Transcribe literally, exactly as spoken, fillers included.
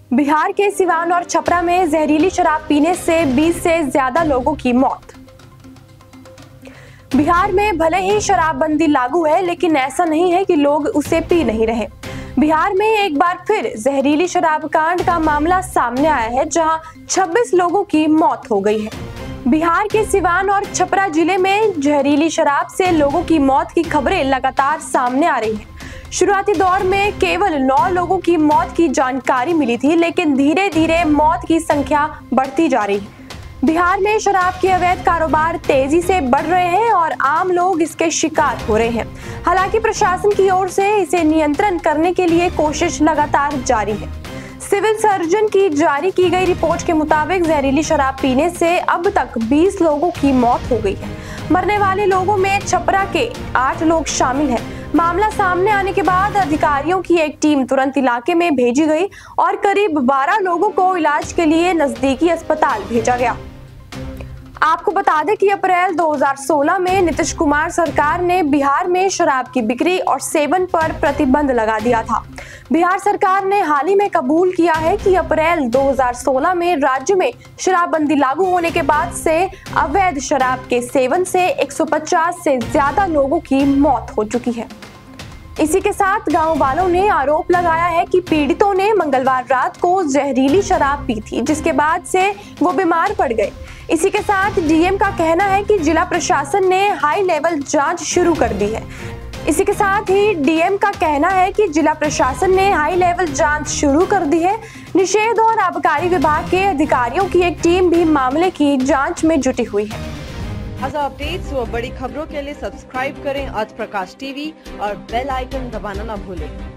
बिहार के सिवान और छपरा में जहरीली शराब पीने से बीस से ज्यादा लोगों की मौत। बिहार में भले ही शराबबंदी लागू है, लेकिन ऐसा नहीं है कि लोग उसे पी नहीं रहे। बिहार में एक बार फिर जहरीली शराब कांड का मामला सामने आया है, जहां छब्बीस लोगों की मौत हो गई है। बिहार के सिवान और छपरा जिले में जहरीली शराब से लोगों की मौत की खबरें लगातार सामने आ रही हैं। शुरुआती दौर में केवल नौ लोगों की मौत की जानकारी मिली थी, लेकिन धीरे धीरे मौत की संख्या बढ़ती जा रही है। बिहार में शराब के अवैध कारोबार तेजी से बढ़ रहे हैं और आम लोग इसके शिकार हो रहे हैं। हालांकि प्रशासन की ओर से इसे नियंत्रण करने के लिए कोशिश लगातार जारी है। सिविल सर्जन की जारी की गई रिपोर्ट के मुताबिक जहरीली शराब पीने से अब तक बीस लोगों की मौत हो गई है। मरने वाले लोगों में छपरा के आठ लोग शामिल हैं। मामला सामने आने के बाद अधिकारियों की एक टीम तुरंत इलाके में भेजी गई और करीब बारह लोगों को इलाज के लिए नजदीकी अस्पताल भेजा गया। आपको बता दें कि अप्रैल दो हज़ार सोलह में नीतीश कुमार सरकार ने बिहार में शराब की बिक्री और सेवन पर प्रतिबंध लगा दिया था। बिहार सरकार ने हाल ही में कबूल किया है कि अप्रैल दो हज़ार सोलह में राज्य में शराबबंदी लागू होने के बाद से अवैध शराब के सेवन से एक सौ पचास से ज्यादा लोगों की मौत हो चुकी है। इसी के साथ गांव वालों ने आरोप लगाया है कि पीड़ितों ने मंगलवार रात को जहरीली शराब पी थी, जिसके बाद से वो बीमार पड़ गए। इसी के साथ डीएम का कहना है कि जिला प्रशासन ने हाई लेवल जांच शुरू कर दी है। इसी के साथ ही डीएम का कहना है कि जिला प्रशासन ने हाई लेवल जांच शुरू कर दी है। निषेध और आबकारी विभाग के अधिकारियों की एक टीम भी मामले की जांच में जुटी हुई है। ताज़ा अपडेट्स व बड़ी खबरों के लिए सब्सक्राइब करें आज प्रकाश टीवी और बेल आइकन दबाना न भूलें।